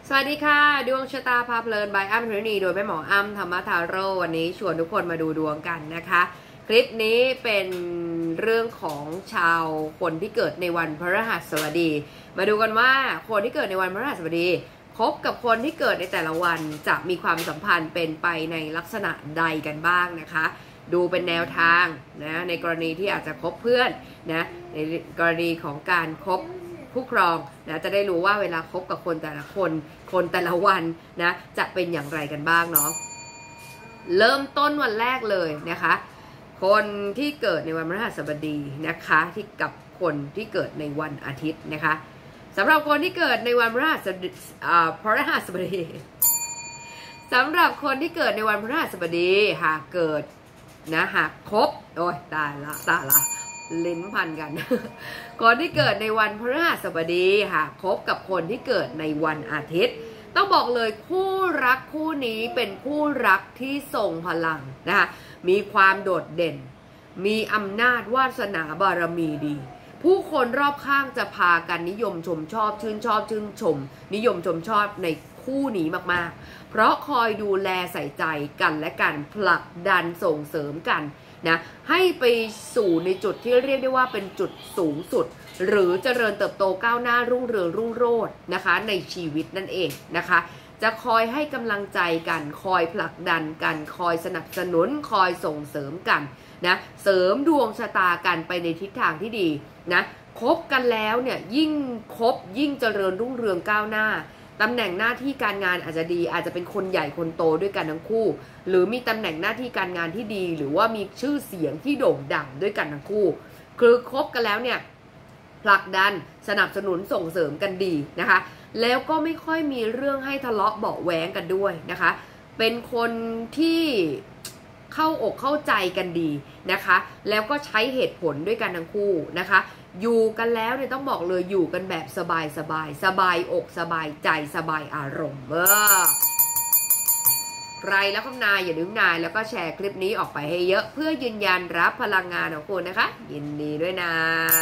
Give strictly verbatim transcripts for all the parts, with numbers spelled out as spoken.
สวัสดีค่ะดวงชะตาพาเพลินบายอ้ำธรณีโดยแม่หมออ้ำธรรมทาโร่วันนี้ชวนทุกคนมาดูดวงกันนะคะคลิปนี้เป็นเรื่องของชาวคนที่เกิดในวันพฤหัสบดีมาดูกันว่าคนที่เกิดในวันพฤหัสบดีคบกับคนที่เกิดในแต่ละวันจะมีความสัมพันธ์เป็นไปในลักษณะใดกันบ้างนะคะดูเป็นแนวทางนะในกรณีที่อาจจะคบเพื่อนนะในกรณีของการคบผู้ครองนะจะได้รู้ว่าเวลาคบกับคนแต่ละคนคนแต่ละวันนะจะเป็นอย่างไรกันบ้างเนาะเริ่มต้นวันแรกเลยนะคะคนที่เกิดในวันพฤหัสบดีนะคะที่กับคนที่เกิดในวันอาทิตย์นะคะสำหรับคนที่เกิดในวันพฤหัสบดีอ่าพฤหัสบดีสำหรับคนที่เกิดในวันพฤหัสบดีหากเกิดนะหากคบโอ้ยตายละตายละลิ้นพันกันคนที่เกิดในวันพฤหัสบดีหากคบกับคนที่เกิดในวันอาทิตย์ต้องบอกเลยคู่รักคู่นี้เป็นคู่รักที่ทรงพลังนะคะมีความโดดเด่นมีอำนาจวาสนาบารมีดีผู้คนรอบข้างจะพากันนิยมชมชอบชื่นชอบชื่นชมนิยมชมชอบในคู่นี้มากๆเพราะคอยดูแลใส่ใจกันและกันผลักดันส่งเสริมกันนะให้ไปสู่ในจุดที่เรียกได้ว่าเป็นจุดสูงสุดหรือเจริญเติบโตก้าวหน้ารุ่งเรืองรุ่งโรจน์นะคะในชีวิตนั่นเองนะคะจะคอยให้กำลังใจกันคอยผลักดันกันคอยสนับสนุนคอยส่งเสริมกันนะเสริมดวงชะตากันไปในทิศทางที่ดีนะคบกันแล้วเนี่ยยิ่งคบยิ่งเจริญรุ่งเรืองก้าวหน้าตำแหน่งหน้าที่การงานอาจจะดีอาจจะเป็นคนใหญ่คนโตด้วยกันทั้งคู่หรือมีตำแหน่งหน้าที่การงานที่ดีหรือว่ามีชื่อเสียงที่โด่งดังด้วยกันทั้งคู่คือคบกันแล้วเนี่ยผลักดันสนับสนุนส่งเสริมกันดีนะคะแล้วก็ไม่ค่อยมีเรื่องให้ทะเลาะเบาะแว้งกันด้วยนะคะเป็นคนที่เข้าอกเข้าใจกันดีนะคะแล้วก็ใช้เหตุผลด้วยกันทั้งคู่นะคะอยู่กันแล้วเนี่ยต้องบอกเลยอยู่กันแบบสบายสบายสบายอกสบายใจสบายอารมณ์เออใครแล้วคำนายอย่าลืมนายแล้วก็แชร์คลิปนี้ออกไปให้เยอะเพื่อยืนยันรับพลังงานของคุณนะคะยินดีด้วยนะ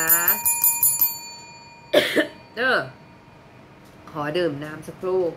เออขอดื่มน้ำสักครู่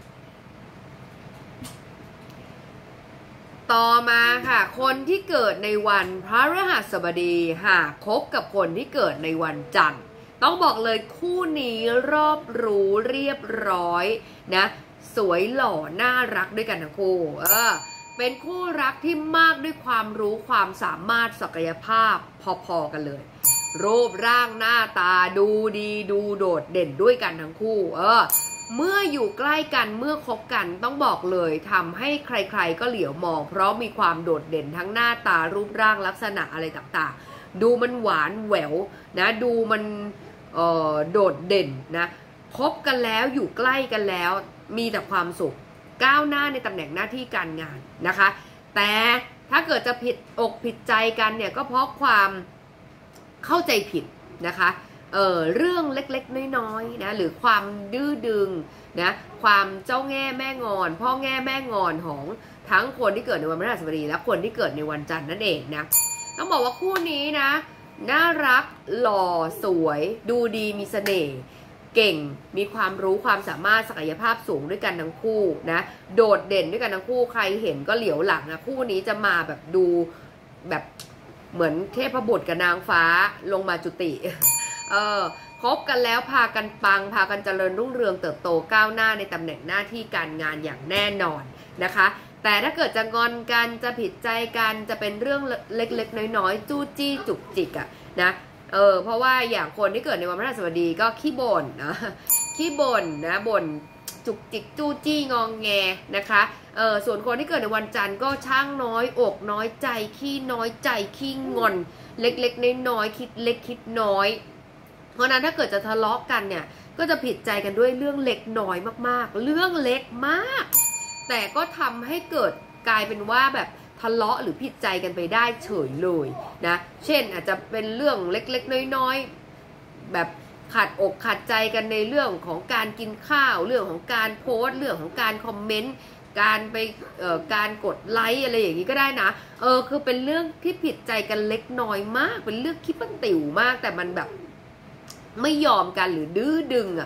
ต่อมาค่ะคนที่เกิดในวันพฤหัสบดีหากคบกับคนที่เกิดในวันจันทร์ต้องบอกเลยคู่นี้รอบรู้เรียบร้อยนะสวยหล่อน่ารักด้วยกันทั้งคู่เออเป็นคู่รักที่มากด้วยความรู้ความสามารถศักยภาพพอๆกันเลยรูปร่างหน้าตาดูดีดูโดดเด่นด้วยกันทั้งคู่เออเมื่ออยู่ใกล้กันเมื่อคบกันต้องบอกเลยทำให้ใครๆก็เหลียวมองเพราะมีความโดดเด่นทั้งหน้าตารูปร่างลักษณะอะไรต่างๆดูมันหวานแหววนะดูมันเอ่อโดดเด่นนะคบกันแล้วอยู่ใกล้กันแล้วมีแต่ความสุขก้าวหน้าในตำแหน่งหน้าที่การงานนะคะแต่ถ้าเกิดจะผิดอกผิดใจกันเนี่ยก็เพราะความเข้าใจผิดนะคะเออเรื่องเล็กๆน้อยๆนะหรือความดื้อดึงนะความเจ้าแง่แม่งอนพ่อแง่แม่งอนของทั้งคนที่เกิดในวันพฤหัสบดีและคนที่เกิดในวันจันทร์นั่นเองนะต้องบอกว่าคู่นี้นะน่ารักหล่อสวยดูดีมีเสน่ห์เก่งมีความรู้ความสามารถศักยภาพสูงด้วยกันทั้งคู่นะโดดเด่นด้วยกันทั้งคู่ใครเห็นก็เหลียวหลังนะคู่นี้จะมาแบบดูแบบเหมือนเทพบุตรกับนางฟ้าลงมาจุติเออคบกันแล้วพากันปังพากันเจริญรุ่งเรืองเติบโตก้าวหน้าในตำแหน่งหน้าที่การงานอย่างแน่นอนนะคะแต่ถ้าเกิดจะงอนกันจะผิดใจกันจะเป็นเรื่องเล็กๆน้อยๆจู้จี้จุกจิกอะนะเออเพราะว่าอย่างคนที่เกิดในวันพฤหัสบดีก็ขี้บ่นนะขี้บ่นนะบ่นจุกจิกจู้จี้งองแงนะคะเออส่วนคนที่เกิดในวันจันทร์ก็ช่างน้อยอกน้อยใจขี้น้อยใจขี้งอนเล็กๆน้อยๆคิดเล็กคิดน้อยเพราะนั้นถ้าเกิดจะทะเลาะกันเนี่ยก็จะผิดใจกันด้วยเรื่องเล็กน้อยมากๆเรื่องเล็กมากแต่ก็ทำให้เกิดกลายเป็นว่าแบบทะเลาะหรือผิดใจกันไปได้เฉยเลยนะเช่นอาจจะเป็นเรื่องเล็กๆน้อยๆแบบขัดอกขัดใจกันในเรื่องของการกินข้าวเรื่องของการโพสต์เรื่องของการคอมเมนต์การไปเอ่อการกดไลค์อะไรอย่างนี้ก็ได้นะเออคือเป็นเรื่องที่ผิดใจกันเล็กน้อยมากเป็นเรื่องขี้ปั้นติ๋วมากแต่มันแบบไม่ยอมกันหรือดื้อดึงอ่ะพ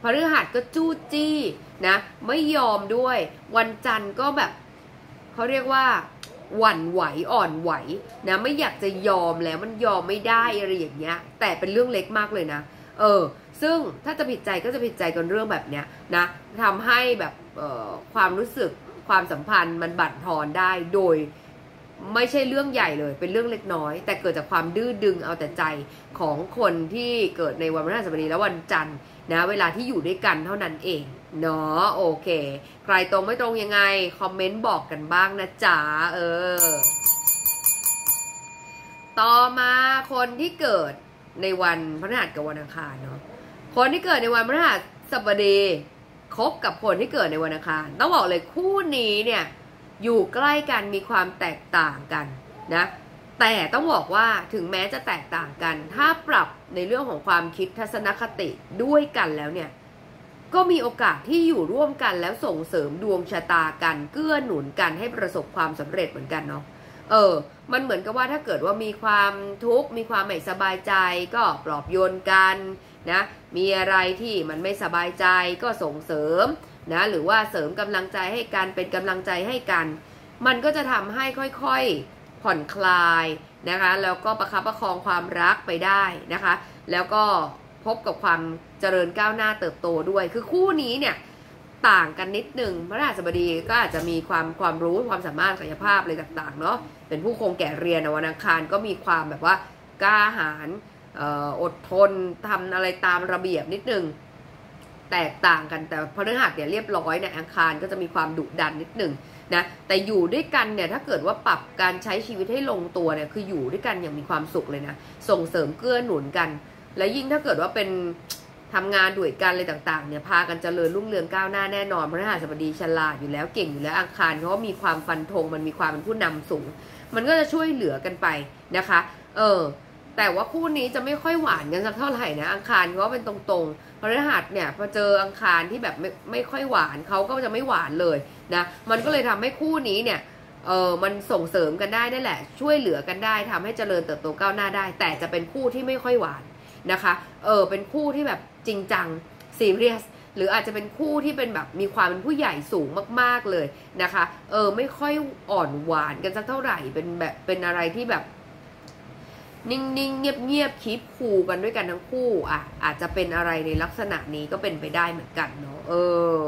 ฤหัสก็จู้จี้นะไม่ยอมด้วยวันจันทร์ก็แบบเขาเรียกว่าหวั่นไหวอ่อนไหวนะไม่อยากจะยอมแล้วมันยอมไม่ได้อะไรอย่างเงี้ยแต่เป็นเรื่องเล็กมากเลยนะเออซึ่งถ้าจะผิดใจก็จะผิดใจกันเรื่องแบบเนี้ยนะทำให้แบบเอ่อความรู้สึกความสัมพันธ์มันบั่นทอนได้โดยไม่ใช่เรื่องใหญ่เลยเป็นเรื่องเล็กน้อยแต่เกิดจากความดื้อดึงเอาแต่ใจของคนที่เกิดในวันพฤหัสบดีและวันจันทร์นะเวลาที่อยู่ด้วยกันเท่านั้นเองเนาะโอเคใครตรงไม่ตรงยังไงคอมเมนต์บอกกันบ้างนะจ๊ะเออต่อมาคนที่เกิดในวันพฤหัสกับวันอังคารเนาะคนที่เกิดในวันพฤหัสบดีคบกับคนที่เกิดในวันอังคารต้องบอกเลยคู่นี้เนี่ยอยู่ใกล้กันมีความแตกต่างกันนะแต่ต้องบอกว่าถึงแม้จะแตกต่างกันถ้าปรับในเรื่องของความคิดทัศนคติด้วยกันแล้วเนี่ยก็มีโอกาสที่อยู่ร่วมกันแล้วส่งเสริมดวงชะตากันเกื้อหนุนกันให้ประสบความสำเร็จเหมือนกันเนาะเออมันเหมือนกับว่าถ้าเกิดว่ามีความทุกข์มีความไม่สบายใจก็ปลอบโยนกันนะมีอะไรที่มันไม่สบายใจก็ส่งเสริมนะหรือว่าเสริมกำลังใจให้กันเป็นกำลังใจให้กันมันก็จะทำให้ค่อยๆผ่อนคลายนะคะแล้วก็ประคับประคองความรักไปได้นะคะแล้วก็พบกับความเจริญก้าวหน้าเติบโตด้วยคือคู่นี้เนี่ยต่างกันนิดนึงพฤหัสบดีก็อาจจะมีความความรู้ความสามารถศักยภาพอะไรต่างๆเนาะเป็นผู้คงแก่เรียนวันอังคารก็มีความแบบว่ากล้าหาญอดทนทำอะไรตามระเบียบนิดนึงแตกต่างกันแต่พฤหัสเนี่ยเรียบร้อยเนี่ยอังคารก็จะมีความดุดันนิดนึงนะแต่อยู่ด้วยกันเนี่ยถ้าเกิดว่าปรับการใช้ชีวิตให้ลงตัวเนี่ยคืออยู่ด้วยกันอย่างมีความสุขเลยนะส่งเสริมเกื้อหนุนกันและยิ่งถ้าเกิดว่าเป็นทำงานด้วยกันอะไรต่างๆเนี่ยพากันเจริญรุ่งเรืองก้าวหน้าแน่นอนพฤหัสบดีฉลาดอยู่แล้วเก่งอยู่แล้วอังคารเขาก็มีความฟันธงมันมีความเป็นผู้นำสูงมันก็จะช่วยเหลือกันไปนะคะเออแต่ว่าคู่นี้จะไม่ค่อยหวานกันสักเท่าไหร่นะอังคารเขาเป็นตรงๆพฤหัสเนี่ยพอเจออังคารที่แบบไม่ไม่ค่อยหวานเขาก็จะไม่หวานเลยนะมันก็เลยทำให้คู่นี้เนี่ยเออมันส่งเสริมกันได้นั่นแหละช่วยเหลือกันได้ทำให้เจริญเติบโตก้าวหน้าได้แต่จะเป็นคู่ที่ไม่ค่อยหวานนะคะเออเป็นคู่ที่แบบจริงจังซีเรียสหรืออาจจะเป็นคู่ที่เป็นแบบมีความเป็นผู้ใหญ่สูงมากๆเลยนะคะเออไม่ค่อยอ่อนหวานกันสักเท่าไหร่เป็นแบบเป็นอะไรที่แบบนิ่งๆเงียบๆคีปคูลกันด้วยกันทั้งคู่อ่ะอาจจะเป็นอะไรในลักษณะนี้ก็เป็นไปได้เหมือนกันเนาะเออ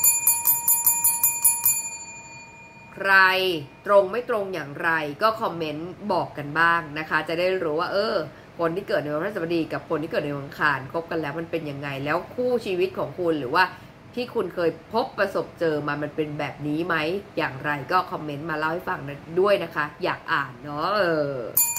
ใครตรงไม่ตรงอย่างไรก็คอมเมนต์บอกกันบ้างนะคะจะได้รู้ว่าเออคนที่เกิดในวันพฤหัสบดีกับคนที่เกิดในวันอังคารคบกันแล้วมันเป็นยังไงแล้วคู่ชีวิตของคุณหรือว่าที่คุณเคยพบประสบเจอมามันเป็นแบบนี้ไหมอย่างไรก็คอมเมนต์มาเล่าให้ฟังด้วยนะคะอยากอ่านเนาะเออ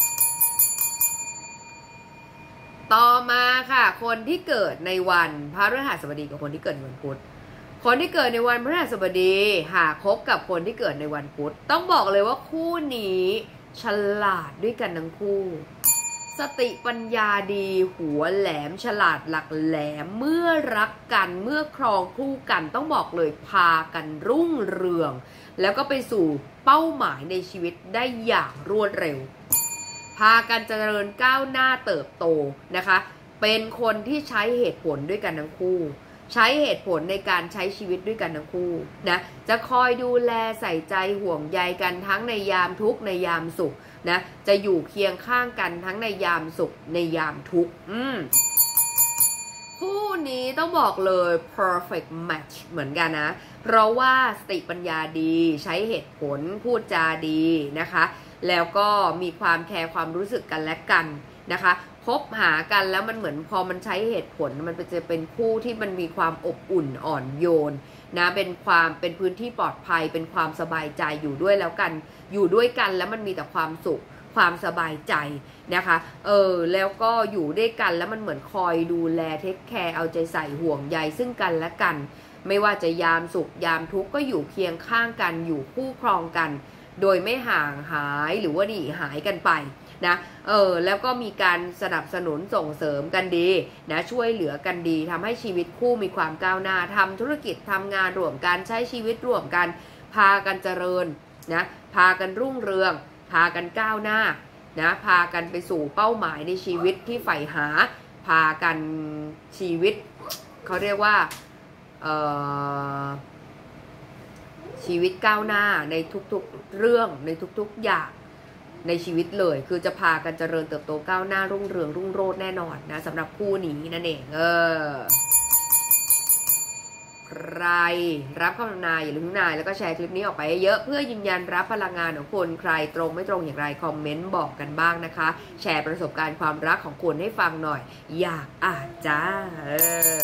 ต่อมาค่ะคนที่เกิดในวันพฤหัสบดีกับคนที่เกิดในวันพุธคนที่เกิดในวันพฤหัสบดีหากคบกับคนที่เกิดในวันพุธต้องบอกเลยว่าคู่นี้ฉลาดด้วยกันทั้งคู่สติปัญญาดีหัวแหลมฉลาดหลักแหลมเมื่อรักกันเมื่อครองคู่กันต้องบอกเลยพากันรุ่งเรืองแล้วก็ไปสู่เป้าหมายในชีวิตได้อย่างรวดเร็วพากันเจริญก้าวหน้าเติบโตนะคะเป็นคนที่ใช้เหตุผลด้วยกันทั้งคู่ใช้เหตุผลในการใช้ชีวิตด้วยกันทั้งคู่นะจะคอยดูแลใส่ใจห่วงใยกันทั้งในยามทุกข์ในยามสุขนะจะอยู่เคียงข้างกันทั้งในยามสุขในยามทุกข์อืมคู่นี้ต้องบอกเลย perfect match เหมือนกันนะเพราะว่าสติปัญญาดีใช้เหตุผลพูดจาดีนะคะแล้วก็มีความแคร์ความรู้สึกกันและกันนะคะคบหากันแล้วมันเหมือนพอมันใช้เหตุผลมันจะเป็นคู่ที่มันมีความอบอุ่นอ่อนโยนนะเป็นความเป็นพื้นที่ปลอดภัยเป็นความสบายใจอยู่ด้วยแล้วกันอยู่ด้วยกันแล้วมันมีแต่ความสุขความสบายใจนะคะเออแล้วก็อยู่ด้วยกันแล้วมันเหมือนคอยดูแลเทคแคร์เอาใจใส่ห่วงใยซึ่งกันและกันไม่ว่าจะยามสุขยามทุกข์ก็อยู่เคียงข้างกันอยู่คู่ครองกันโดยไม่ห่างหายหรือว่าหนีหายกันไปนะเออแล้วก็มีการสนับสนุนส่งเสริมกันดีนะช่วยเหลือกันดีทำให้ชีวิตคู่มีความก้าวหน้าทำธุรกิจทำงานร่วมกันใช้ชีวิตร่วมกันพากันเจริญนะพากันรุ่งเรืองพากันก้าวหน้านะพากันไปสู่เป้าหมายในชีวิตที่ใฝ่หาพากันชีวิตเขาเรียกว่าชีวิตก้าวหน้าในทุกๆเรื่องในทุกๆอย่างในชีวิตเลยคือจะพากันเจริญเติบโตก้าวหน้ารุ่งเรืองรุ่งโรจน์แน่นอนนะสำหรับคู่นี้นั่นเองเออใครรับคำทำนายอย่าลืมนายแล้วก็แชร์คลิปนี้ออกไปเยอะเพื่อยืนยันรับพลังงานของคุณใครตรงไม่ตรงอย่างไรคอมเมนต์บอกกันบ้างนะคะแชร์ประสบการณ์ความรักของคุณให้ฟังหน่อยอยากอ่านจ้าเออ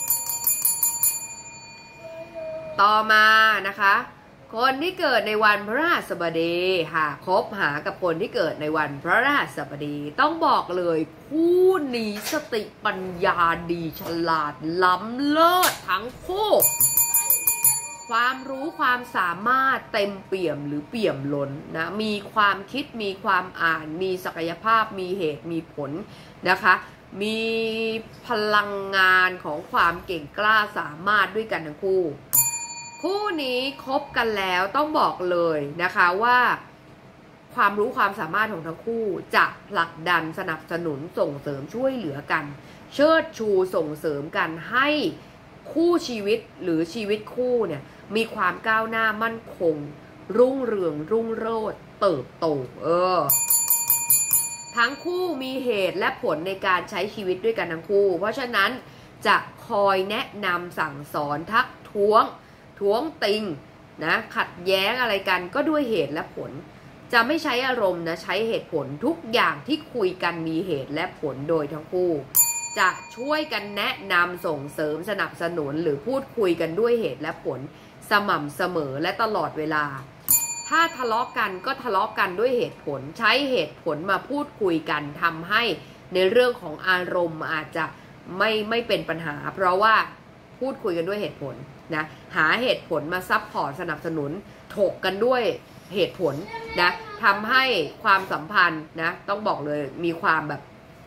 ต่อมานะคะคนที่เกิดในวันพฤหัสบดีหากคบหากับคนที่เกิดในวันพฤหัสบดีต้องบอกเลยคู่นี้สติปัญญาดีฉลาดล้ำเลิศทั้งคู่ความรู้ความสามารถเต็มเปี่ยมหรือเปี่ยมล้นนะมีความคิดมีความอ่านมีศักยภาพมีเหตุมีผลนะคะมีพลังงานของความเก่งกล้าสามารถด้วยกันทั้งคู่คู่นี้คบกันแล้วต้องบอกเลยนะคะว่าความรู้ความสามารถของทั้งคู่จะผลักดันสนับสนุนส่งเสริมช่วยเหลือกันเชิดชูส่งเสริมกันให้คู่ชีวิตหรือชีวิตคู่เนี่ยมีความก้าวหน้ามั่นคงรุ่งเรืองรุ่งโรจน์เติบโตเออทั้งคู่มีเหตุและผลในการใช้ชีวิตด้วยกันทั้งคู่เพราะฉะนั้นจะคอยแนะนำสั่งสอนทักท้วงท้วงติงนะขัดแย้งอะไรกันก็ด้วยเหตุและผลจะไม่ใช้อารมณ์นะใช้เหตุผลทุกอย่างที่คุยกันมีเหตุและผลโดยทั้งคู่จะช่วยกันแนะนำส่งเสริมสนับสนุนหรือพูดคุยกันด้วยเหตุและผลสม่ำเสมอและตลอดเวลาถ้าทะเลาะกันก็ทะเลาะกันด้วยเหตุผลใช้เหตุผลมาพูดคุยกันทำให้ในเรื่องของอารมณ์อาจจะไม่ไม่เป็นปัญหาเพราะว่าพูดคุยกันด้วยเหตุผลนะหาเหตุผลมาซับพอร์ตสนับสนุนถกกันด้วยเหตุผลนะทำให้ความสัมพันธ์นะต้องบอกเลยมีความแบบ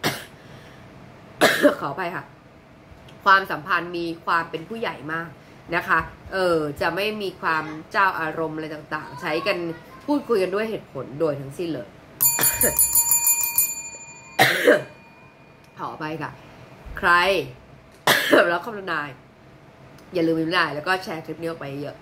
ขอไปค่ะความสัมพันธ์มีความเป็นผู้ใหญ่มากนะคะเออจะไม่มีความเจ้าอารมณ์อะไรต่างๆใช้กันพูดคุยกันด้วยเหตุผลโดยทั้งสิ้นเลย ขอไปค่ะใคร แล้วคำทำนายอย่าลืมพิมพ์ไลน์แล้วก็แชร์คลิปนี้ออกไปเยอะ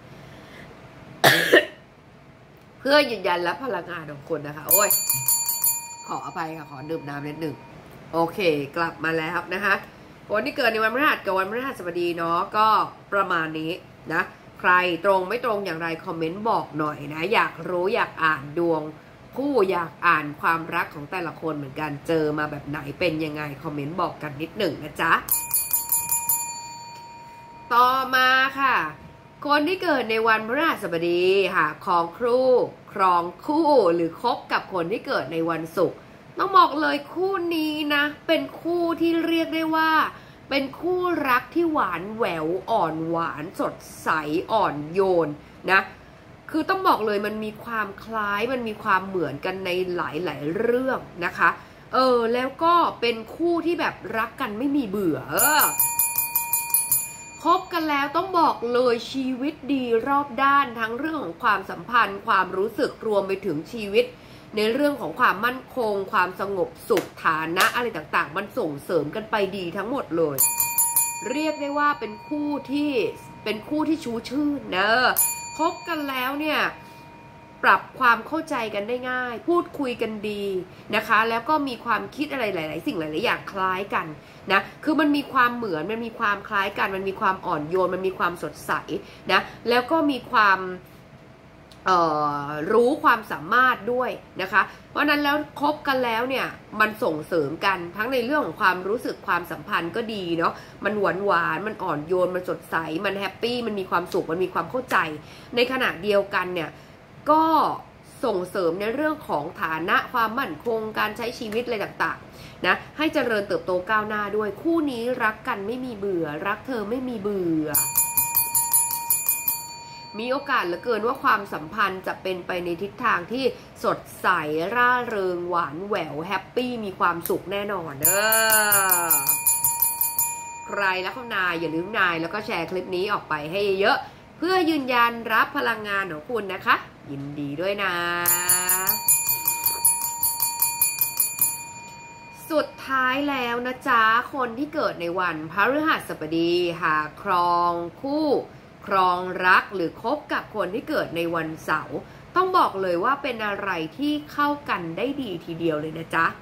เพื่อยืนยันและพลังงานของคุณนะคะโอ้ยขออภัยค่ะขอดื่มน้ำนิดหนึ่งโอเคกลับมาแล้วนะคะคนที่เกิดในวันพฤหัสกับวันพฤหัสบดีเนาะก็ประมาณนี้นะใครตรงไม่ตรงอย่างไรคอมเมนต์บอกหน่อยนะอยากรู้อยากอ่านดวงคู่อยากอ่านความรักของแต่ละคนเหมือนกันเจอมาแบบไหนเป็นยังไงคอมเมนต์บอกกันนิดหนึ่งนะจ๊ะต่อมาค่ะคนที่เกิดในวันพฤหัสบดีค่ะครองคู่ครองคู่หรือคบกับคนที่เกิดในวันศุกร์ต้องบอกเลยคู่นี้นะเป็นคู่ที่เรียกได้ว่าเป็นคู่รักที่หวานแหววอ่อนหวานสดใสอ่อนโยนนะคือต้องบอกเลยมันมีความคล้ายมันมีความเหมือนกันในหลายๆเรื่องนะคะเออแล้วก็เป็นคู่ที่แบบรักกันไม่มีเบื่อเออคบกันแล้วต้องบอกเลยชีวิตดีรอบด้านทั้งเรื่องของความสัมพันธ์ความรู้สึกรวมไปถึงชีวิตในเรื่องของความมั่นคงความสงบสุขฐานะอะไรต่างๆมันส่งเสริมกันไปดีทั้งหมดเลยเรียกได้ว่าเป็นคู่ที่เป็นคู่ที่ชูชื่นเนอะคบกันแล้วเนี่ยปรับความเข้าใจกันได้ง่ายพูดคุยกันดีนะคะแล้วก็มีความคิดอะไรหลายๆสิ่งหลายๆอย่างคล้ายกันนะคือมันมีความเหมือนมันมีความคล้ายกันมันมีความอ่อนโยนมันมีความสดใสนะแล้วก็มีความรู้ความสามารถด้วยนะคะเพราะนั้นแล้วคบกันแล้วเนี่ยมันส่งเสริมกันทั้งในเรื่องของความรู้สึกความสัมพันธ์ก็ดีเนาะมันหวานหวานมันอ่อนโยนมันสดใสมันแฮปปี้มันมีความสุขมันมีความเข้าใจในขณะเดียวกันเนี่ยก็ส่งเสริมในเรื่องของฐานะความมั่นคงการใช้ชีวิตอะไรต่างๆนะให้เจริญเติบโตก้าวหน้าด้วยคู่นี้รักกันไม่มีเบื่อรักเธอไม่มีเบื่อมีโอกาสเหลือเกินว่าความสัมพันธ์จะเป็นไปในทิศทางที่สดใสร่าเริงหวานแหววแฮปปี้มีความสุขแน่นอนเด้อใครแล้วเขานายอย่าลืมนายแล้วก็แชร์คลิปนี้ออกไปให้เยอะเพื่อยืนยันรับพลังงานของคุณนะคะยินดีด้วยนะสุดท้ายแล้วนะจ๊ะคนที่เกิดในวันพฤหัสบดีหากครองคู่ครองรักหรือคบกับคนที่เกิดในวันเสาร์ต้องบอกเลยว่าเป็นอะไรที่เข้ากันได้ดีทีเดียวเลยนะจ๊ะ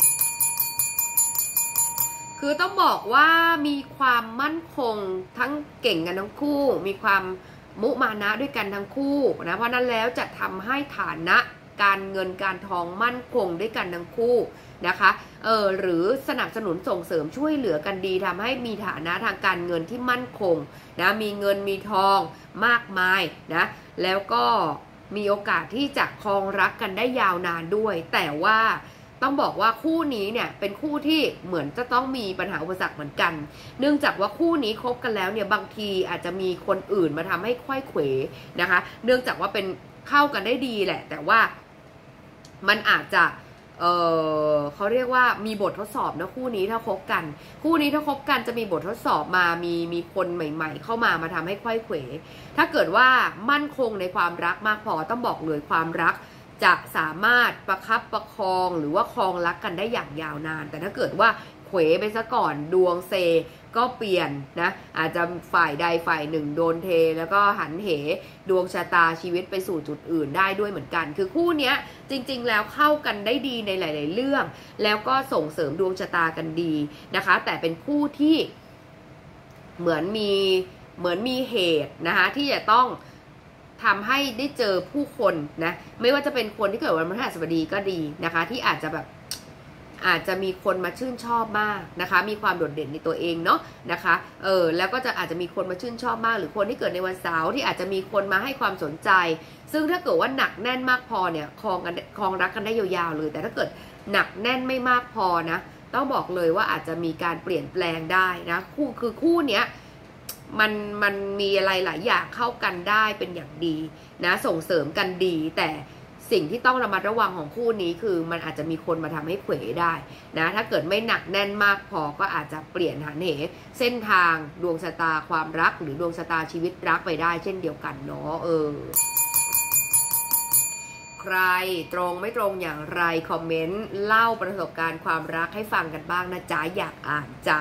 คือต้องบอกว่ามีความมั่นคงทั้งเก่งกันทั้งคู่มีความมุมานะด้วยกันทั้งคู่นะเพราะนั้นแล้วจะทำให้ฐานะการเงินการทองมั่นคงด้วยกันทั้งคู่นะคะเออหรือสนับสนุนส่งเสริมช่วยเหลือกันดีทำให้มีฐานะทางการเงินที่มั่นคงนะมีเงินมีทองมากมายนะแล้วก็มีโอกาสที่จะครองรักกันได้ยาวนานด้วยแต่ว่าต้องบอกว่าคู่นี้เนี่ยเป็นคู่ที่เหมือนจะต้องมีปัญหาอุปสรรคเหมือนกันเนื่องจากว่าคู่นี้คบกันแล้วเนี่ยบางทีอาจจะมีคนอื่นมาทำให้ไขว้เขวนะคะเนื่องจากว่าเป็นเข้ากันได้ดีแหละแต่ว่ามันอาจจะเออเขาเรียกว่ามีบททดสอบนะคู่นี้ถ้าคบกันคู่นี้ถ้าคบกันจะมีบททดสอบมามีมีคนใหม่ๆเข้ามามาทำให้ไขว้เขวถ้าเกิดว่ามั่นคงในความรักมากพอต้องบอกเลยความรักจะสามารถประคับประคองหรือว่าครองรักกันได้อย่างยาวนานแต่ถ้าเกิดว่าเขวไปซะก่อนดวงเซก็เปลี่ยนนะอาจจะฝ่ายใดฝ่ายหนึ่งโดนเทแล้วก็หันเหดวงชะตาชีวิตไปสู่จุดอื่นได้ด้วยเหมือนกันคือคู่นี้จริงๆแล้วเข้ากันได้ดีในหลายๆเรื่องแล้วก็ส่งเสริมดวงชะตากันดีนะคะแต่เป็นคู่ที่เหมือนมีเหมือนมีเหตุนะคะที่จะต้องทำให้ได้เจอผู้คนนะไม่ว่าจะเป็นคนที่เกิดวันพฤหัสบดีก็ดีนะคะที่อาจจะแบบอาจจะมีคนมาชื่นชอบมากนะคะมีความโดดเด่นในตัวเองเนาะนะคะเออแล้วก็จะอาจจะมีคนมาชื่นชอบมากหรือคนที่เกิดในวันเสาร์ที่อาจจะมีคนมาให้ความสนใจซึ่งถ้าเกิดว่าหนักแน่นมากพอเนี่ยครองกันครองรักกันได้ยาวๆเลยแต่ถ้าเกิดหนักแน่นไม่มากพอนะต้องบอกเลยว่าอาจจะมีการเปลี่ยนแปลงได้นะคู่คือคู่เนี้ยมันมันมีอะไรหลายอย่างเข้ากันได้เป็นอย่างดีนะส่งเสริมกันดีแต่สิ่งที่ต้องระมัดระวังของคู่นี้คือมันอาจจะมีคนมาทำให้เขวได้นะถ้าเกิดไม่หนักแน่นมากพอก็อาจจะเปลี่ยนหันเหเส้นทางดวงชะตาความรักหรือดวงชะตาชีวิตรักไปได้เช่นเดียวกันเนาะเออใครตรงไม่ตรงอย่างไรคอมเมนต์เล่าประสบการณ์ความรักให้ฟังกันบ้างนะจ๊ะอยากอ่านจ้า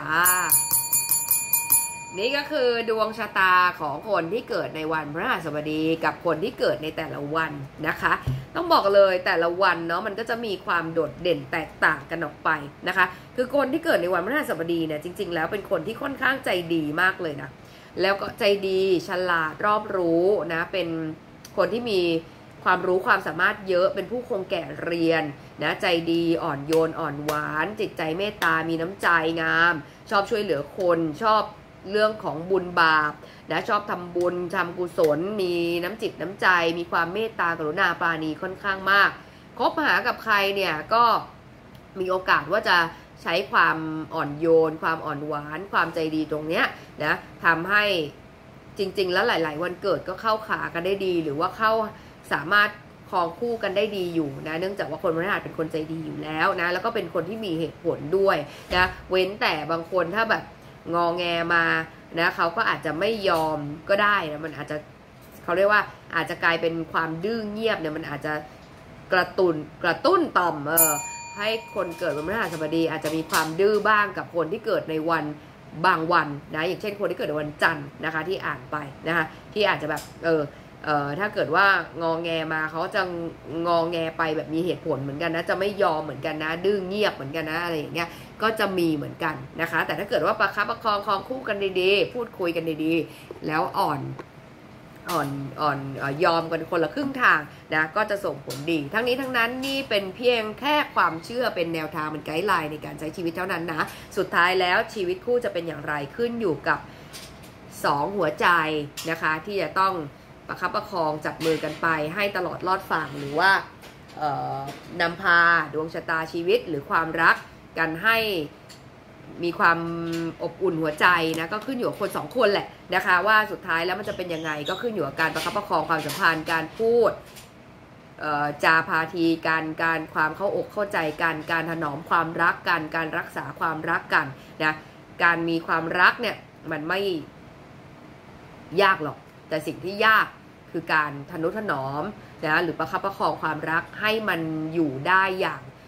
นี่ก็คือดวงชะตาของคนที่เกิดในวันพฤหัสบดีกับคนที่เกิดในแต่ละวันนะคะต้องบอกเลยแต่ละวันเนาะมันก็จะมีความโดดเด่นแตกต่างกันออกไปนะคะคือคนที่เกิดในวันพฤหัสบดีเนี่ยจริงๆแล้วเป็นคนที่ค่อนข้างใจดีมากเลยนะแล้วก็ใจดีฉลาดรอบรู้นะเป็นคนที่มีความรู้ความสามารถเยอะเป็นผู้คงแก่เรียนนะใจดีอ่อนโยนอ่อนหวานจิตใจเมตตามีน้ำใจงามชอบช่วยเหลือคนชอบเรื่องของบุญบาปนะชอบทำบุญทำกุศลมีน้ำจิตน้ำใจมีความเมตตากรุณาปราณีค่อนข้างมากคบหากับใครเนี่ยก็มีโอกาสว่าจะใช้ความอ่อนโยนความอ่อนหวานความใจดีตรงเนี้ยนะทำให้จริงๆแล้วหลายๆวันเกิดก็เข้าขากันได้ดีหรือว่าเข้าสามารถครองคู่กันได้ดีอยู่นะเนื่องจากว่าคนพฤหัสเป็นคนใจดีอยู่แล้วนะแล้วก็เป็นคนที่มีเหตุผลด้วยนะเว้นแต่บางคนถ้าแบบงอแงมานะเขาก็อาจจะไม่ยอมก็ได้นะมันอาจจะเขาเรียกว่าอาจจะกลายเป็นความดื้อเงียบเนี่ยมันอาจจะกระตุนกระตุ้นต่อมเออให้คนเกิดวันพฤหัสบดีอาจจะมีความดื้อบ้างกับคนที่เกิดในวันบางวันนะอย่างเช่นคนที่เกิดในวันจันทร์นะคะที่อ่านไปนะคะที่อาจจะแบบเออเอ่อถ้าเกิดว่างอแงมาเขาจะงอแงไปแบบมีเหตุผลเหมือนกันนะจะไม่ยอมเหมือนกันนะดื้อเงียบเหมือนกันนะอะไรอย่างเงี้ยก็จะมีเหมือนกันนะคะแต่ถ้าเกิดว่าประคับประคองครองคู่กันดีๆพูดคุยกันดีๆแล้วอ่อนอ่อนอ่อนยอมกันคนละครึ่งทางนะก็จะส่งผลดีทั้งนี้ทั้งนั้นนี่เป็นเพียงแค่ความเชื่อเป็นแนวทางเป็นไกด์ไลน์ในการใช้ชีวิตเท่านั้นนะสุดท้ายแล้วชีวิตคู่จะเป็นอย่างไรขึ้นอยู่กับสองหัวใจนะคะที่จะต้องประคับประคองจับมือกันไปให้ตลอดรอดฝั่งหรือว่านำพาดวงชะตาชีวิตหรือความรักกันให้มีความอบอุ่นหัวใจนะก็ขึ้นอยู่กับคนสองคนแหละนะคะว่าสุดท้ายแล้วมันจะเป็นยังไงก็ขึ้นอยู่กับการประคับประคองความสัมพันธ์การพูดจาพาทีการการความเข้าอกเข้าใจกันการถนอมความรักกันการรักษาความรักกันนะการมีความรักเนี่ยมันไม่ยากหรอกแต่สิ่งที่ยากคือการทนุถนอมนะหรือประคับประคองความรักให้มันอยู่ได้อย่าง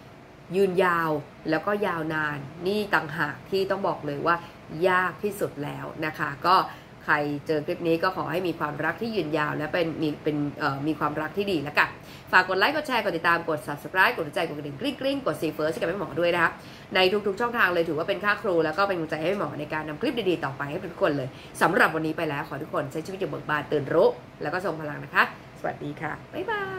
ยืนยาวแล้วก็ยาวนานนี่ต่างหากที่ต้องบอกเลยว่ายากที่สุดแล้วนะคะก็ใครเจอคลิปนี้ก็ขอให้มีความรักที่ยืนยาวและเป็นมีเป็นเอ่อมีความรักที่ดีแล้วกันฝากกดไลค์กดแชร์กดติดตามกด subscribe กดหัวใจกดกระดิ่งกริ๊งกริ๊งกดซีเฟิร์สให้กับแม่หมอด้วยนะคะในทุกๆช่องทางเลยถือว่าเป็นค่าครูแล้วก็เป็นกำลังใจให้แม่หมอในการนำคลิปดีๆต่อไปให้ทุกคนเลยสำหรับวันนี้ไปแล้วขอทุกคนใช้ชีวิตอย่างเบิกบานตื่นรู้แล้วก็ทรงพลังนะคะสวัสดีค่ะบ๊ายบาย